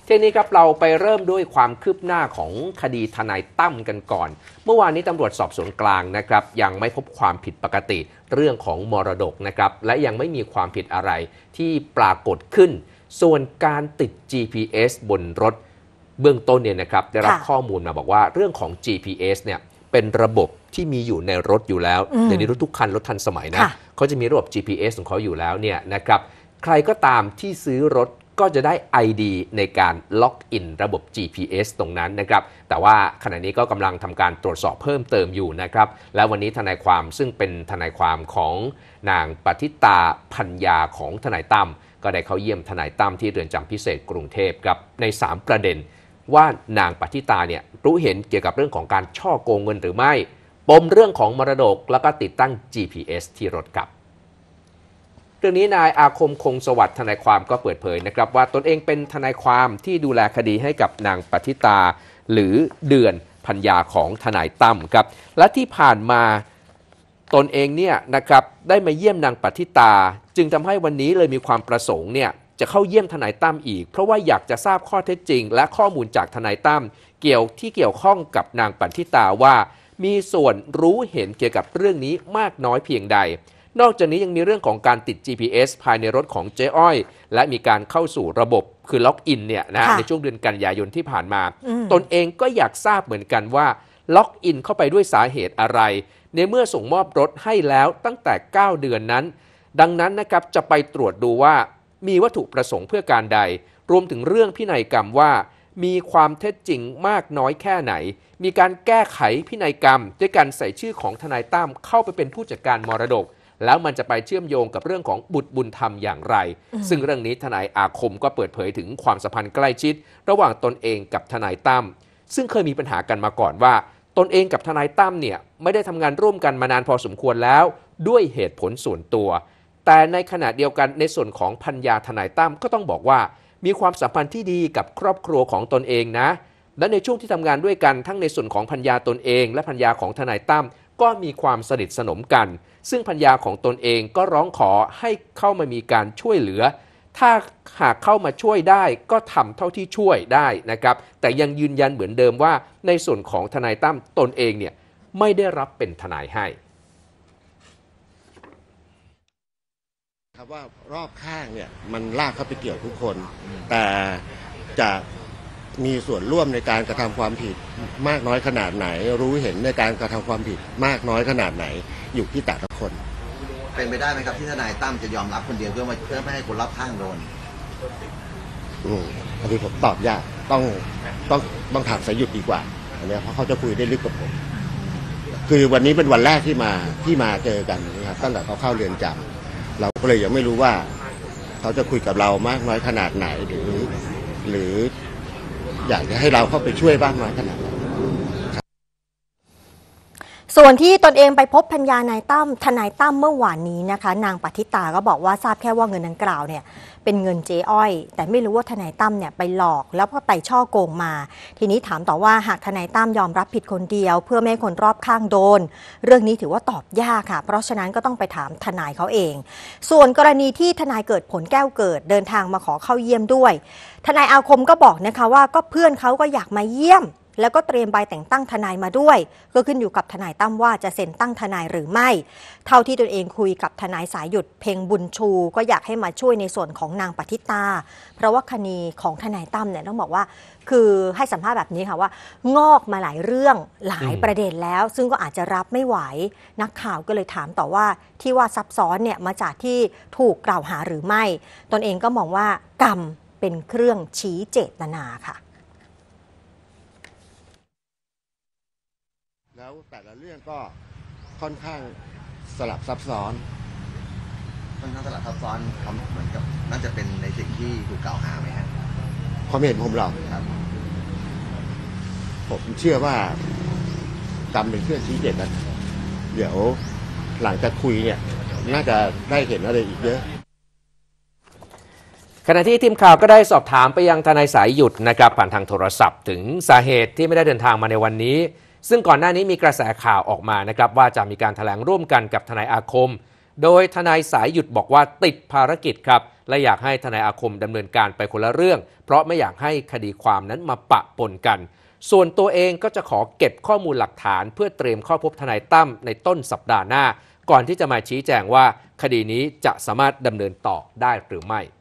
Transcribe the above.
ทีนี้ครับเราไปเริ่มด้วยความคืบหน้าของคดีทนายตั้มกันก่อนเมื่อวานนี้ตำรวจสอบสวนกลางนะครับยังไม่พบความผิดปกติเรื่องของมรดกนะครับและยังไม่มีความผิดอะไรที่ปรากฏขึ้นส่วนการติด GPS บนรถเบื้องต้นเนี่ยนะครับได้รับข้อมูลมาบอกว่าเรื่องของ GPS เนี่ยเป็นระบบที่มีอยู่ในรถอยู่แล้วเดี๋ยวนี้รถทุกคันรถทันสมัยนะเขาจะมีระบบ GPS ของเขาอยู่แล้วเนี่ยนะครับใครก็ตามที่ซื้อรถก็จะได้ ID ในการล็อกอินระบบ GPS ตรงนั้นนะครับแต่ว่าขณะนี้ก็กำลังทำการตรวจสอบเพิ่มเติมอยู่นะครับและวันนี้ทนายความซึ่งเป็นทนายความของนางปฏิตาพัญญาของทนายตั้มก็ได้เข้าเยี่ยมทนายตั้มที่เรือนจำพิเศษกรุงเทพครับใน3ประเด็นว่านางปฏิตาเนี่ยรู้เห็นเกี่ยวกับเรื่องของการฉ้อโกงเงินหรือไม่ปมเรื่องของมรดกแล้วก็ติดตั้ง GPS ที่รถครับเรื่องนี้นายอาคมคงสวัสดิ์ทนายความก็เปิดเผยนะครับว่าตนเองเป็นทนายความที่ดูแลคดีให้กับนางปฏิตาหรือเดือนพัญญาของทนายตั้มครับและที่ผ่านมาตนเองเนี่ยนะครับได้มาเยี่ยมนางปฏิตาจึงทำให้วันนี้เลยมีความประสงค์เนี่ยจะเข้าเยี่ยมทนายตั้มอีกเพราะว่าอยากจะทราบข้อเท็จจริงและข้อมูลจากทนายตั้มเกี่ยวข้องกับนางปฏิตาว่ามีส่วนรู้เห็นเกี่ยวกับเรื่องนี้มากน้อยเพียงใดนอกจากนี้ยังมีเรื่องของการติด GPS ภายในรถของเจ๊อ้อยและมีการเข้าสู่ระบบคือล็อกอินเนี่ยนะในช่วงเดือนกันยายนที่ผ่านมาตนเองก็อยากทราบเหมือนกันว่าล็อกอินเข้าไปด้วยสาเหตุอะไรในเมื่อส่งมอบรถให้แล้วตั้งแต่9เดือนนั้นดังนั้นนะครับจะไปตรวจดูว่ามีวัตถุประสงค์เพื่อการใดรวมถึงเรื่องพินัยกรรมว่ามีความเท็จจริงมากน้อยแค่ไหนมีการแก้ไขพินัยกรรมด้วยการใส่ชื่อของทนายตั้มเข้าไปเป็นผู้จัดการมรดกแล้วมันจะไปเชื่อมโยงกับเรื่องของบุตรบุญธรรมอย่างไรซึ่งเรื่องนี้ทนายอาคมก็เปิดเผยถึงความสัมพันธ์ใกล้ชิดระหว่างตนเองกับทนายตั้มซึ่งเคยมีปัญหากันมาก่อนว่าตนเองกับทนายตั้มเนี่ยไม่ได้ทำงานร่วมกันมานานพอสมควรแล้วด้วยเหตุผลส่วนตัวแต่ในขณะเดียวกันในส่วนของภรรยาทนายตั้มก็ต้องบอกว่ามีความสัมพันธ์ที่ดีกับครอบครัวของตนเองนะและในช่วงที่ทำงานด้วยกันทั้งในส่วนของภรรยาตนเองและภรรยาของทนายตั้มก็มีความสนิทสนมกันซึ่งภรรยาของตนเองก็ร้องขอให้เข้ามามีการช่วยเหลือถ้าหากเข้ามาช่วยได้ก็ทำเท่าที่ช่วยได้นะครับแต่ยังยืนยันเหมือนเดิมว่าในส่วนของทนายตั้มตนเองเนี่ยไม่ได้รับเป็นทนายให้ครับว่ารอบข้างเนี่ยมันลากเข้าไปเกี่ยวทุกคนแต่จะมีส่วนร่วมในการกระทำความผิดมากน้อยขนาดไหนรู้เห็นในการกระทำความผิดมากน้อยขนาดไหนอยู่ที่แต่ละคนเป็นไปได้ไหมครับที่ทนายตั้มจะยอมรับคนเดียวเพื่อไม่ให้คนรอบข้างโดนอันนี้ผมตอบยากต้องถามสายหยุดดีกว่าอันนี้เพราะเขาจะคุยได้ลึกกับผมคือวันนี้เป็นวันแรกที่มาเจอกันนะครับตั้งแต่เขาเข้าเรือนจำเราก็เลยยังไม่รู้ว่าเขาจะคุยกับเรามากน้อยขนาดไหนหรืออยากจะให้เราเข้าไปช่วยบ้างน้อยขนาดไหนส่วนที่ตนเองไปพบภรรยานายตั้มทนายตั้มเมื่อวานนี้นะคะนางปฏิตาก็บอกว่าทราบแค่ว่าเงินดังกล่าวเนี่ยเป็นเงินเจ๊อ้อยแต่ไม่รู้ว่าทนายตั้มเนี่ยไปหลอกแล้วก็ไปช่อโกงมาทีนี้ถามต่อว่าหากทนายตั้มยอมรับผิดคนเดียวเพื่อไม่ให้คนรอบข้างโดนเรื่องนี้ถือว่าตอบยากค่ะเพราะฉะนั้นก็ต้องไปถามทนายเขาเองส่วนกรณีที่ทนายเกิดผลแก้วเกิดเดินทางมาขอเข้าเยี่ยมด้วยทนายอาคมก็บอกนะคะว่าก็เพื่อนเขาก็อยากมาเยี่ยมแล้วก็เตรียมใบแต่งตั้งทนายมาด้วยก็ขึ้นอยู่กับทนายตั้มว่าจะเซ็นตั้งทนายหรือไม่เท่าที่ตนเองคุยกับทนายสายหยุดเพ็งบุญชูก็อยากให้มาช่วยในส่วนของนางปฏิตาเพราะว่าคดีของทนายตั้มเนี่ยต้องบอกว่าคือให้สัมภาษณ์แบบนี้ค่ะว่างอกมาหลายเรื่องหลายประเด็นแล้วซึ่งก็อาจจะรับไม่ไหวนักข่าวก็เลยถามต่อว่าที่ว่าซับซ้อนเนี่ยมาจากที่ถูกกล่าวหาหรือไม่ตนเองก็มองว่ากรรมเป็นเครื่องชี้เจตนาค่ะแล้วแต่ละเรื่องก็ค่อนข้างสลับซับซ้อนเหมือนกับน่าจะเป็นในสิ่งที่ถูกกล่าวหาไหมครับความเห็นผมหรอกครับผมเชื่อว่ากรรมเป็นเครื่องชี้เจตนาเดี๋ยวหลังจากคุยเนี่ยน่าจะได้เห็นอะไรอีกเยอะขณะที่ทีมข่าวก็ได้สอบถามไปยังทนายสายหยุดนะครับผ่านทางโทรศัพท์ถึงสาเหตุที่ไม่ได้เดินทางมาในวันนี้ซึ่งก่อนหน้านี้มีกระแสข่าวออกมานะครับว่าจะมีการแถลงร่วมกันกับทนายอาคมโดยทนายสายหยุดบอกว่าติดภารกิจครับและอยากให้ทนายอาคมดำเนินการไปคนละเรื่องเพราะไม่อยากให้คดีความนั้นมาปะปนกันส่วนตัวเองก็จะขอเก็บข้อมูลหลักฐานเพื่อเตรียมเข้าพบทนายตั้มในต้นสัปดาห์หน้าก่อนที่จะมาชี้แจงว่าคดีนี้จะสามารถดำเนินต่อได้หรือไม่